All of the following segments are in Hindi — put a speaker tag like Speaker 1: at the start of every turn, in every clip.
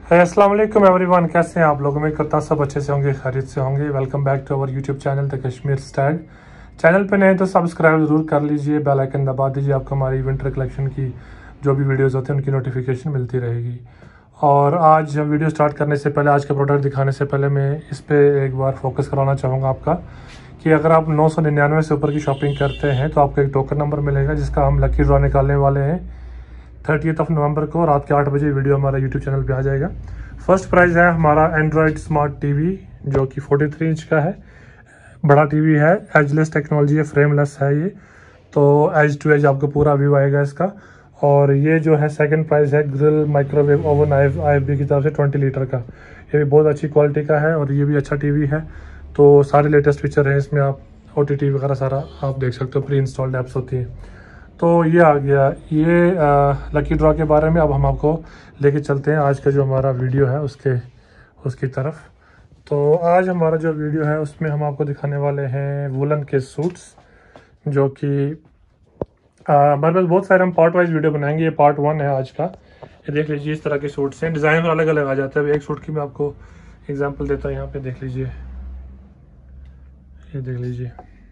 Speaker 1: अस्सलाम वालेकुम एवरीवन, कैसे हैं आप लोग। उम्मीद करता हूँ सब अच्छे से होंगे, खैरियत से होंगे। Welcome back to our YouTube channel the Kashmir stag. Channel पे नए तो सब्सक्राइब ज़रूर कर लीजिए, बेल आइकन दबा दीजिए, आपको हमारी विंटर कलेक्शन की जो भी वीडियोस होते हैं उनकी नोटिफिकेशन मिलती रहेगी। और आज वीडियो स्टार्ट करने से पहले, आज का प्रोडक्ट दिखाने से पहले मैं इस पर एक बार फोकस कराना चाहूँगा आपका कि अगर आप 999 से ऊपर की शॉपिंग करते हैं तो आपको एक टोकन नंबर मिलेगा जिसका हम लकी ड्रॉ निकालने वाले हैं 30 नवंबर को रात के 8 बजे। वीडियो हमारा यूट्यूब चैनल पे आ जाएगा। फर्स्ट प्राइज़ है हमारा एंड्रॉयड स्मार्ट टीवी जो कि 43 इंच का है, बड़ा टीवी है, एजलेस टेक्नोलॉजी है, फ्रेमलेस है ये, तो एज टू एज आपको पूरा व्यू आएगा इसका। और ये जो है सेकंड प्राइज़ है ग्रिल माइक्रोवेव ओवन IFB की तरफ से 20 लीटर का। ये भी बहुत अच्छी क्वालिटी का है और ये भी अच्छा टीवी है। तो सारे लेटेस्ट फीचर हैं इसमें, आप OTT वगैरह सारा आप देख सकते हो, प्री इंस्टॉल्ड ऐप्स होती हैं। तो ये आ गया ये लकी ड्रॉ के बारे में। अब हम आपको लेके चलते हैं आज का जो हमारा वीडियो है उसकी तरफ। तो आज हमारा जो वीडियो है उसमें हम आपको दिखाने वाले हैं वुलन के सूट्स, जो कि हमारे पास बहुत सारे, हम पार्ट वाइज वीडियो बनाएंगे। ये पार्ट 1 है आज का। ये देख लीजिए, इस तरह के सूट्स हैं, डिज़ाइन अलग अलग आ जाते हैं। एक सूट की मैं आपको एग्जांपल देता हूँ, यहाँ पे देख लीजिए, ये देख लीजिए,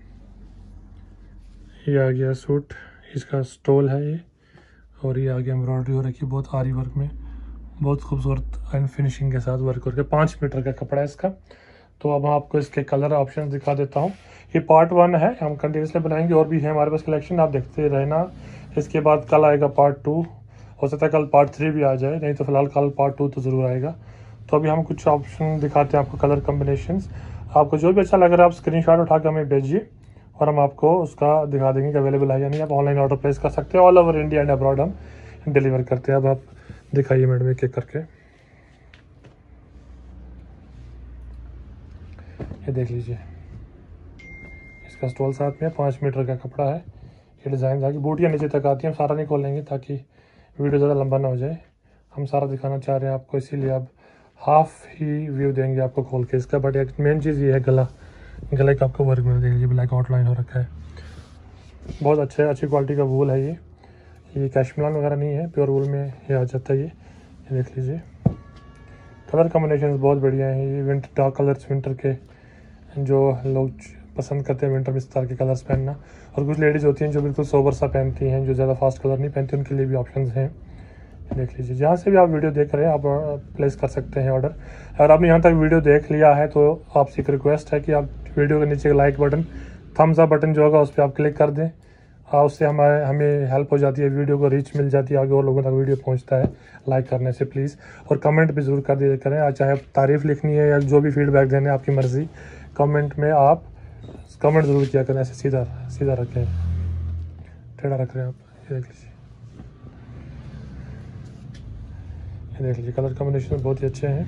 Speaker 1: ये आ गया सूट, इसका स्टोल है ये, और ये आगे एम्ब्रॉयडरी हो रखी है बहुत आरी वर्क में, बहुत खूबसूरत एंड फिनिशिंग के साथ वर्क करके। 5 मीटर का कपड़ा है इसका। तो अब मैं आपको इसके कलर ऑप्शन दिखा देता हूँ। ये पार्ट 1 है, हम कंटिन्यूसली बनाएंगे, और भी है हमारे पास कलेक्शन, आप देखते रहना। इसके बाद कल आएगा पार्ट 2, हो सकता है कल पार्ट 3 भी आ जाए, नहीं तो फिलहाल कल पार्ट 2 तो ज़रूर आएगा। तो अभी हम कुछ ऑप्शन दिखाते हैं आपको, कलर कम्बिनेशंस। आपको जो भी अच्छा लग रहा है आप स्क्रीनशॉट उठा कर हमें भेजिए और हम आपको उसका दिखा देंगे कि अवेलेबल है या नहीं। आप ऑनलाइन ऑर्डर प्लेस कर सकते हैं, all over India and abroad हम डिलीवर करते हैं। अब आप दिखाइए मैडम एक एक करके, ये देख लीजिए, इसका स्टॉल साथ में 5 मीटर का कपड़ा है। ये डिज़ाइन आगे बूटियाँ नीचे तक आती हैं, हम सारा नहीं खोलेंगे ताकि वीडियो ज़्यादा लंबा ना हो जाए। हम सारा दिखाना चाह रहे हैं आपको, इसीलिए अब हाफ ही व्यू देंगे आपको खोल के इसका। बट एक मेन चीज़ ये है गले का आपको वर्क मिल जाएगी, ब्लैक आउटलाइन हो रखा है, बहुत अच्छी क्वालिटी का वूल है ये कैशमिलान वगैरह नहीं है, प्योर वूल में ये आ जाता है। ये देख लीजिए, कलर कॉम्बिनेशन बहुत बढ़िया है। ये विंटर डार्क कलर्स, विंटर के जो लोग पसंद करते हैं विंटर में इस तरह के कलर्स पहनना, और कुछ लेडीज़ होती हैं जो बिल्कुल सोबर सा पहनती हैं, जो ज़्यादा फास्ट कलर नहीं पहनती, उनके लिए भी ऑप्शन हैं। देख लीजिए, जहाँ से भी आप वीडियो देख रहे हैं आप प्लेस कर सकते हैं ऑर्डर। अगर आपने यहाँ तक वीडियो देख लिया है तो आपसे एक रिक्वेस्ट है कि आप वीडियो के नीचे like button, thumbs up button जो होगा उस पर आप क्लिक कर दें। उससे हमें हेल्प हो जाती है, वीडियो को रीच मिल जाती है, आगे और लोगों तक वीडियो पहुंचता है लाइक करने से प्लीज़। और कमेंट भी ज़रूर कर दिया करें, चाहे तारीफ़ लिखनी है या जो भी फीडबैक देने है आपकी मर्ज़ी, कमेंट में आप कमेंट ज़रूर किया करें। ऐसे सीधा रखें, टेढ़ा रख रहे हैं आप। ये देख लीजिए, ये देख लीजिए, कलर कॉम्बिनेशन बहुत ही अच्छे हैं।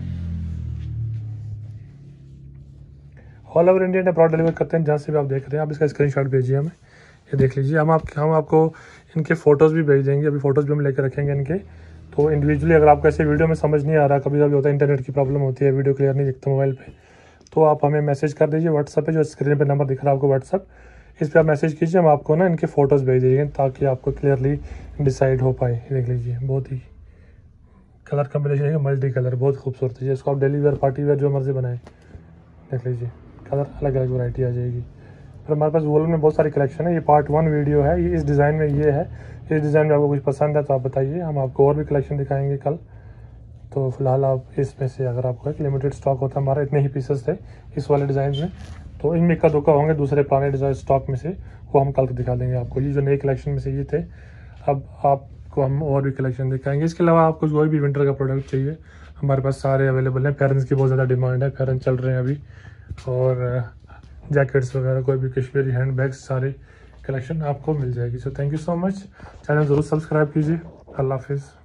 Speaker 1: All over India abroad deliver करते हैं, जहाँ से भी आप देख रहे हैं। आप इसका स्क्रीनशॉट भेजिए हमें। ये देख लीजिए, हम आपको इनके फ़ोटोज़ भी भेज देंगे, अभी फ़ोटोज़ भी हम लेकर रखेंगे इनके। तो इंडिविजुअली अगर आपको ऐसे वीडियो में समझ नहीं आ रहा, कभी कभी होता है इंटरनेट की प्रॉब्लम होती है, वीडियो क्लियर नहीं दिखता मोबाइल पे, तो आप हमें मैसेज कर दीजिए व्हाट्सएप पे, जो स्क्रीन पे नंबर दिख रहा है आपको व्हाट्सएप, इस पर आप मैसेज कीजिए, हम आपको ना इनके फ़ोटोज़ भेज देंगे ताकि आपको क्लियरली डिसाइड हो पाए। देख लीजिए, बहुत ही कलर कम्बिनेशन है, मल्टी कलर, बहुत खूबसूरत है। इसको आप डेली वेयर, पार्टी वेयर जो मर्जी बनाएं। देख लीजिए, कलर अलग अलग वैरायटी आ जाएगी। फिर हमारे पास वूलन में बहुत सारी कलेक्शन है। ये पार्ट 1 वीडियो है, ये इस डिज़ाइन में ये है। इस डिज़ाइन में आपको कुछ पसंद है तो आप बताइए, हम आपको और भी कलेक्शन दिखाएंगे कल। तो फिलहाल आप इसमें से, अगर आपको एक लिमिटेड स्टॉक होता है हमारा, इतने ही पीसेस थे इस वाले डिज़ाइन में, तो इनमें इक्का दुक्का होंगे दूसरे पुराने डिज़ाइन स्टॉक में से, वो हम कल दिखा देंगे आपको। ये जो नई कलेक्शन में से ये थे, अब आपको हम और भी कलेक्शन दिखाएंगे। इसके अलावा आपको कोई भी विंटर का प्रोडक्ट चाहिए, हमारे पास सारे अवेलेबल हैं। पेरेंट्स की बहुत ज़्यादा डिमांड है, पेरेंट्स चल रहे हैं अभी, और जैकेट्स वगैरह, कोई भी कश्मीरी हैंड बैग्स, सारे कलेक्शन आपको मिल जाएगी। So thank you so much. Channel ज़रूर सब्सक्राइब कीजिए। अल्लाह हाफिज़।